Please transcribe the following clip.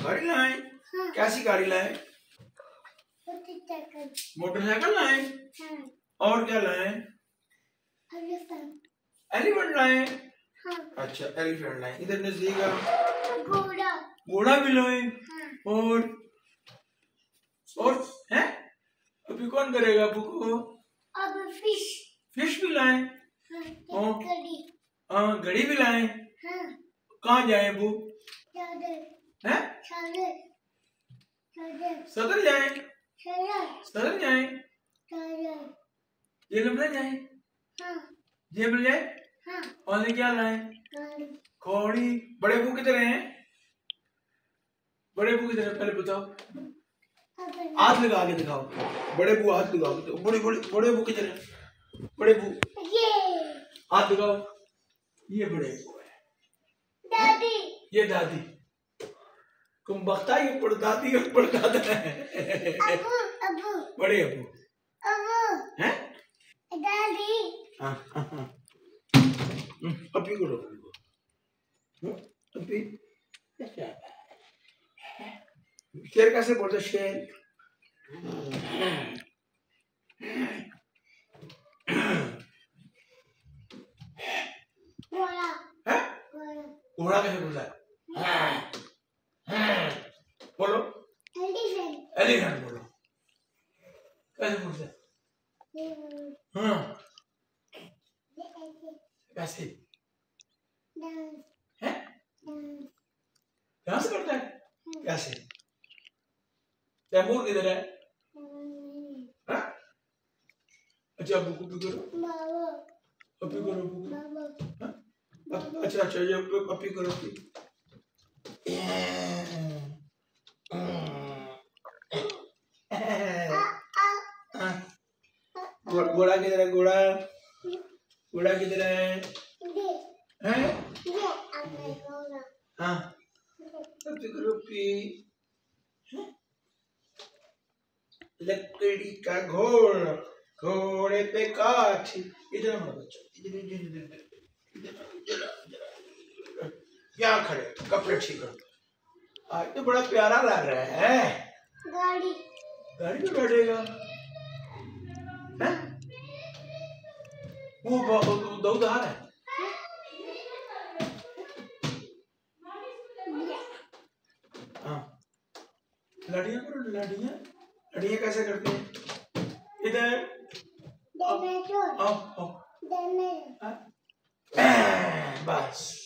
गाड़ी लाए? हाँ। कैसी गाड़ी लाए? मोटरसाइकिल लाए? हाँ। और क्या लाए? एलिफेंट लाए? हाँ। अच्छा एलिफेंट लाए। इधर नजदीक घोड़ा। घोड़ा भी लाए? हाँ। और है? अभी कौन करेगा अबू को? अब फिश भी लाए? हाँ। हाँ घड़ी भी लाए? हाँ। कहाँ जाए अबू? हैं? सदर जाए? सदर जाए? जेल में जाए? हाँ। जेल में जाए? हाँ। और क्या लाए? घोड़ी। बड़े अबू किधर हैं? बड़े अबू किधर है पहले बताओ। हाथ लगा के दिखाओ। बड़े अबू हाथ लगाओ। बड़े अबू किधर है? बड़े अबू हाथ लगाओ। ये बड़े अबू है। दादी। ये दादी। तुम बख्ता ही पड़दादी और पड़दादा है। अबू बड़े अबू हैं? दादी। हाँ अभी करो अभी। शेर कैसे बोलते? शेर घोड़ा है? घोड़ा कैसे बोलता है? बोलो। एलिफेंट बोलो। कैसे बोलते हैं? हाँ कैसे? हैं? डांस करता है? कैसे? तैमूर किधर है? हाँ? अच्छा अबू को भी करो। अभी करो अबू को। हाँ? अच्छा ये अभी करो अभी। घोड़ा किधर है? घोड़ा घोड़ा किधर है? हैं? हाँ अभी करो अभी। लकड़ी का घोड़ा घोड़े पे काठी। इधर हमारा बच्चा इधर इधर इधर इधर क्या खड़े कपड़े ठीक करो। आज तो बड़ा प्यारा लग रहा है। गाड़ी पे बैठेगा है? वो दौदार है। हाँ लड़ियाँ करो। लड़ियाँ कैसे करते हैं? इधर आओ बस